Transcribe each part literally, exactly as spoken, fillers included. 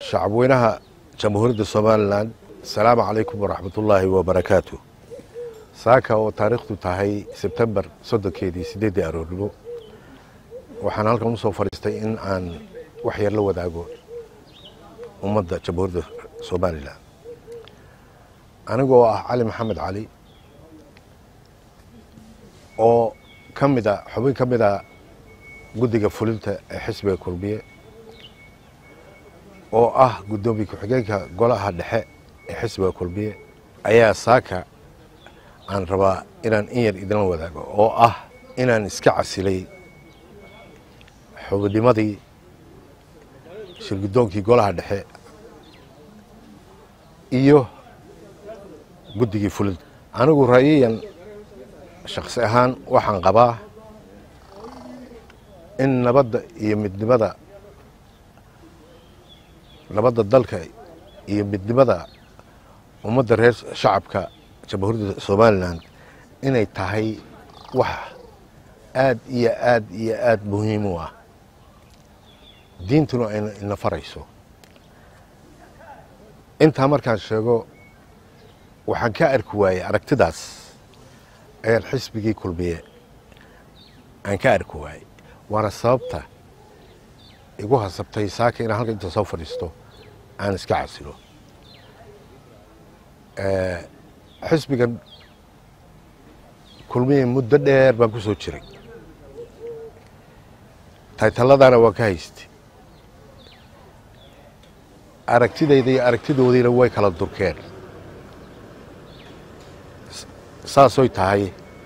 شعبوينها جمهورية الصوماليلاند. السلام عليكم ورحمة الله وبركاته. ساكا وتاريخته تهي سبتمبر صدق كيدي سيدي أرورلو waxaan halkan u soo fariistay in aan wax yar la wadaago ummadda jamhuuriyadda Soomaaliland anigoo ah Cali Maxamed Cali oo kamida xubin kamida guddiga fulinta ee xisbiga Kulmiye oo ah gudoomiye ku-xigeenka golaha dhexe ee xisbiga Kulmiye ayaa saaka aan rabaa inaan in yar idin wadaago oo ah inaan iska casilay xubnimadii shirgudoonkii golaha dhexe iyo guddigii fulinta anigu ra'yiyan shakhsi ahaan waxaan qabaa in nabadda iyo midnimada nabadda dalka iyo midnimada ummadda reer shacabka jamhuuriyadda Soomaaliland inay tahay wax aad iyo aad iyo aad muhiim u ah diintuna ina farayso inta markaan sheego waxaan ka arki waayay aragtidaas ee xisbigii Kulmiye aan ka arki waayay waana sababta igu hasabtay saaka in halka inta soo fadhiisto aan iska casilo ee xisbigan Kulmiye muddo dheer baan ku soo jiray taytaladana waa ka haystay aragtidayda iyo aragtidoodiina way kala durkeen saasoy tahay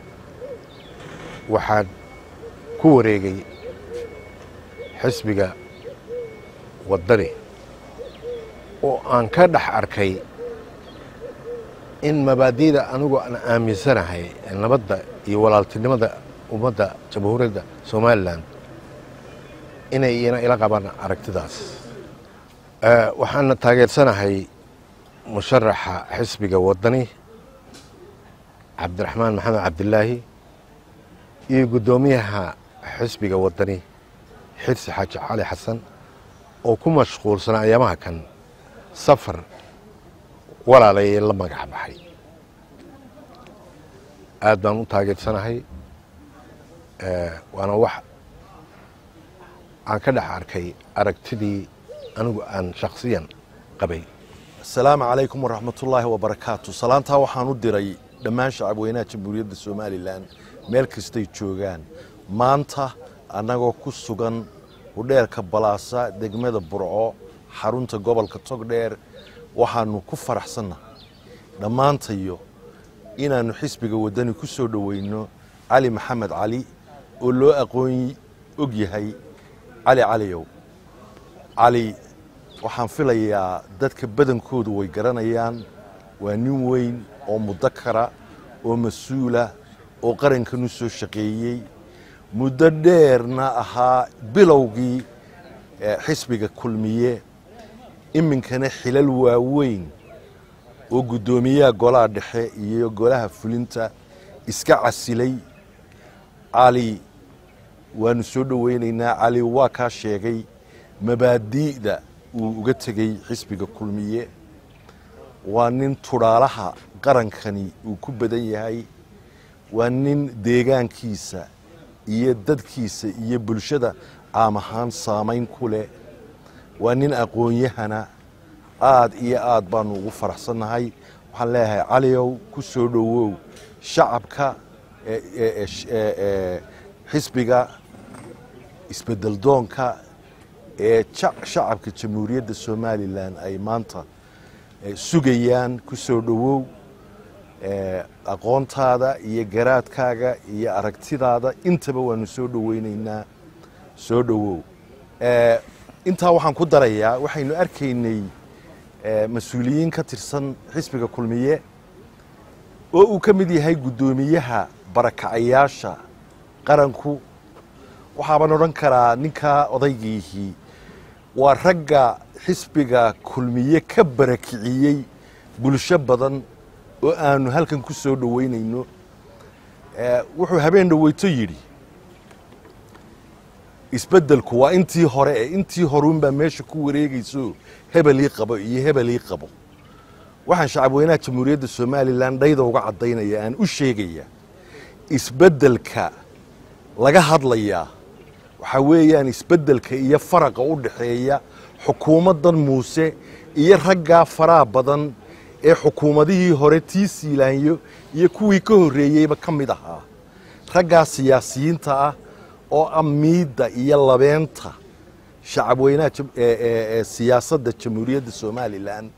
waxaan ku wareegay xisbiga wadani oo aan ka dhex arkay in mabaadi'da anigu aan aaminsanahay nabadda iyo walaaltinimada ummadda jamhuuriyadda Soomaaliland inay ina ila qabaan aragtidaas waxaan taageersanahay musharaxa xisbiga wadani Cabdiraxmaan Maxamed Cabdilaahi iyo gudoomiyaha xisbiga wadani Xirsi Xaaji Cali Xasan oo ku mashquulsan ayamaha kan safar walaalay la magac baxay aad baan u taageersanahay ee waana wax aan ka dhex arkay aragtidii anigu aan shakhsiyan qabay. Assalaamu calaykum waraxmatullaahi wabarakaatu. Salaanta waxaan u diray dhammaan shacabweynaha jamhuuriyadda Soomaaliland meel kastay joogaan maanta anagoo ku sugan hudheelka Balaasa degmada Burco xarunta gobolka Togdheer waxaanu ku faraxsanahay dhammaantayo inaanu xisbiga wadani ku soo dhaweyno Cali Maxamed Cali oo loo aqoon og yahay Cali Caliyow Cali waxaan filayaa dadka badankoodu way garanayaan waa nin weyn oo mudakara oo mas'uula oo qarankan u soo shaqeeyay muddo dheerna ahaa bilowgii xisbiga Kulmiye iminkana xilal waaweyn oo gudoomiyaha golaha dhexe iyo golaha fulinta iska casilay. Cali waanu soo dhaweynaynaa. Cali waa ka sheegay mabaadi'da uu uga tagay xisbiga Kulmiye waa nin turaalaha qarankani uu ku badan yahay waa nin deegaankiisa iyo dadkiisa iyo bulshada caam ahaan saameyn ku leh waa nin aqoon-yahana aad iyo aad baanu ugu faraxsanahay. waxaan leeyahay Caliyow ku soo dhawow shacabka ee xisbiga isbedel doonka ee shacabka jamhuuriyadda Soomaaliland ay maanta sugayaan ku soo dhawow aqoontaada iyo garaadkaaga iyo aragtidaada intaba waanu soo dhaweynaynaa soo dhawow. intaa waxaan ku darayaa waxaynu arkaynay mas'uuliyiin ka tirsan xisbiga Kulmiye oo uu ka mid yahay gudoomiyaha barakacayaasha qaranku waxaan oran karaa ninka odaygiihii waa ragga xisbiga Kulmiye ka barakiciyay bulsho badan oo aanu halkan ku soo dhaweynayno. wuxuu habeen dhaweyto yiri isbeddelku waa intii hore ee intii horuunbaa meesha ku wareegayso hebelii qabo iyo hebelii qabo waxaan shacabweynaha jamhuuriyadda somalilan dhayda uga caddaynaya aan u sheegaya isbeddelka laga hadlayaa waxaa weeyaan isbeddelka iyo faraqa u dhaxeeya xukuumaddan muuse iyo raggaa faraha badan ee xukuumadihii hore tii siilaanyo iyo kuwii ka horreeyeyba ka mid ahaa raggaa siyaasiyiinta ah oo amiidda iyo labeenta shacabweynaha siyaasadda jamhuuriyadda somalilan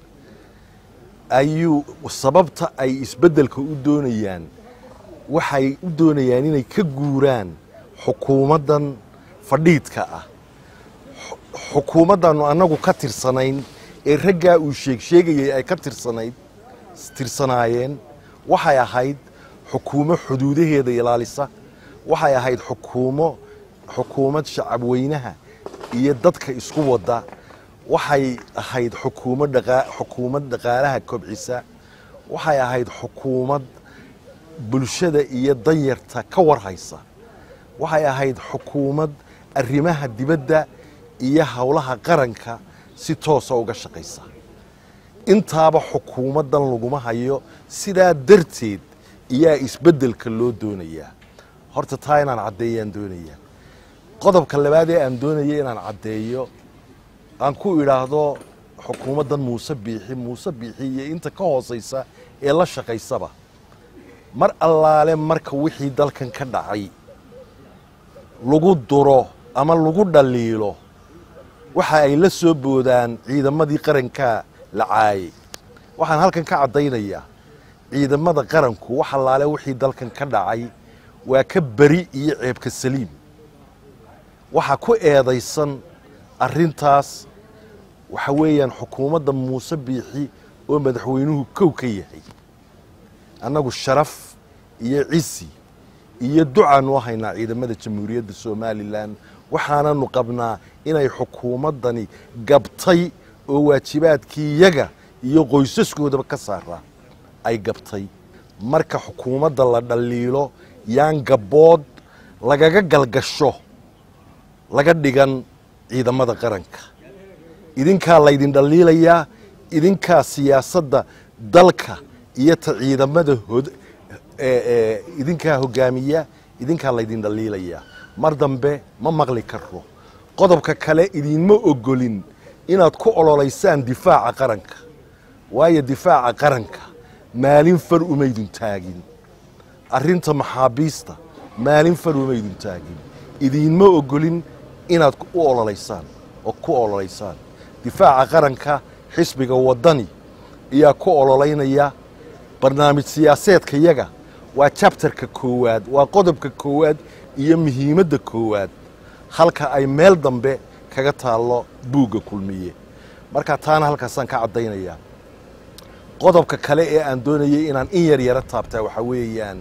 ayuu sababta ay isbeddelka u doonayaan waxay u doonayaan inay ka guuraan xukuumaddan fadhiidka ah xukuumaddaannu annagu ka tirsanayn ee raggaa uu sheeg sheegayay ay ka tirsanayd tirsanaayeen waxay ahayd xukuumo xuduudaheeda ilaalisa waxay ahayd xukuumo xukuumad shacabweynaha iyo dadka isku wada waxay ahayd xukuumad dhaqa xukuumad dhaqaalaha kobcisa waxay ahayd xukuumad bulshada iyo danyarta ka warhaysa waxay ahayd xukuumad arrimaha dibadda iyo howlaha qaranka si toosa uga shaqaysa intaaba xukuumaddan laguma hayo sidaa darteed iyaa isbeddelka loo doonayaa horta taa inaan caddeeyaan doonayaa qodobka labaad ee aan doonaya inaan caddeeyo aan ku idhaahdo xukuumaddan muuse biixi muuse biixi iyo inta ka hoosaysa ee la shaqaysaba mar allaale marka wixii dalkan ka dhacay lagu duro ama lagu dhaliilo waxa ay la soo boodaan ciidamadii qaranka la caayay waxaan halkan ka caddaynayaa ciidamada qaranku wax allaale wixii dalkan ka dhacay waa ka beri iyo ceebka saliim waxa ku eedaysan arrintaas waxa weeyaan xukuumadda muuse biixi oo madaxweynuhu kow ka yahay annagu sharaf iyo cisi iyo ducaanu haynaa ciidamada jamhuuriyadda somalilan waxaananu qabnaa inay xukuumaddani gabtay oo waajibaadkii iyaga iyo qoysaskoodaba ka saaraa ay gabtay marka xukuumadda la dhaliilo yaan gabbood lagaga galgasho laga dhigan ciidamada qaranka idinkaa laydin dhaliilayaa idinkaa siyaasadda dalka iyo ta ciidamada idinkaa hogaamiya idinkaa laydin dhaliilayaa mar dambe ma maqli karo qodobka kale idinma ogolin inaad ku ololaysaan difaaca qaranka waayo difaaca qaranka maalin far umaydun taagin arrinta maxaabiista maalin far umaydun taagin idinma ogolin inaad u ololaysaan oo ku ololaysaan difaaca qaranka xisbiga waddani ayaa ku ololaynaya barnaamij siyaaseedka yaga waa chapterka koowaad waa qodobka koowaad iyo muhiimadda koowaad halka ay meel dambe kaga taallo buugga kulmiye marka taana halkaasaan ka caddaynayaa qodobka kale ee aan doonayay inaan in yar yara taabtaa waxaa weeyaan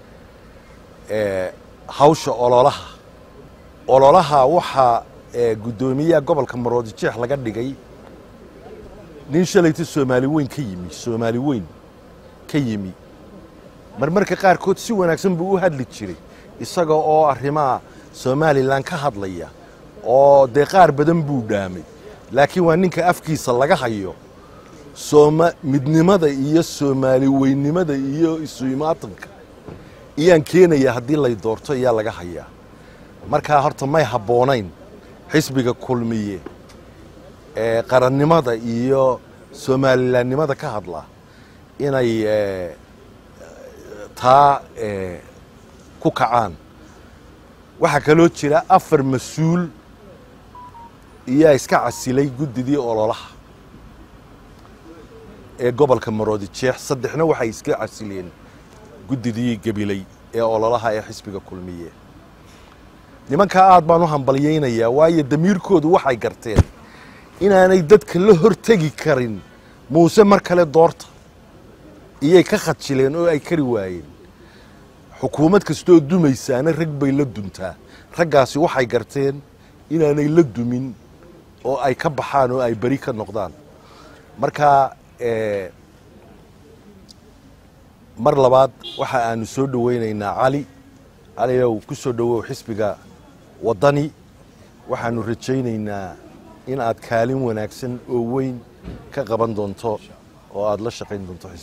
hawsha ololaha ololaha waxaa guddoomiyaha gobolka maroodi jeex laga dhigay nin shalayta soomaali weyn ka yimi soomaali weyn ka yimi marmarka qaarkood si wanaagsan buu u hadli jiray isaga oo arrimaha somalilan ka hadlaya oo dee qaar badan buu dhaamay laakiin waa ninka afkiisa laga hayo sooma midnimada iyo soomaali weynimada iyo isu imaatanka iyaan keenaya haddii lay doorto ayaa laga hayaa markaa horta may habboonayn xisbiga kulmiye ee qarannimada iyo soomaalilannimada ka hadla inay taa ku kacaan waxaa kaloo jira afar mas-uul iyaa iska casilay guddidii ololaha ee gobolka maroodi jeex saddexna waxay iska casileen guddidii gabiley ee ololaha ee xisbiga kulmiye nimankaa aad baan u hambalyaynayaa waayo damiirkoodu waxay garteen inaanay dadka la hortegi karin muuse mar kale doorta iyay ka khadjileen oo ay kari waayeen xukuumad kastoo dumaysaana rag bay la duntaa raggaasi waxay garteen inaanay la dumin oo ay ka baxaan oo ay beri ka noqdaan markaa mar labaad waxa aanu soo dhawaynaynaa cali cali ow ku soo dhawow xisbiga waddani waxaanu rajaynaynaa in aad kaalin wanaagsan oo weyn ka qaban doonto oo aad la shaqayn doonto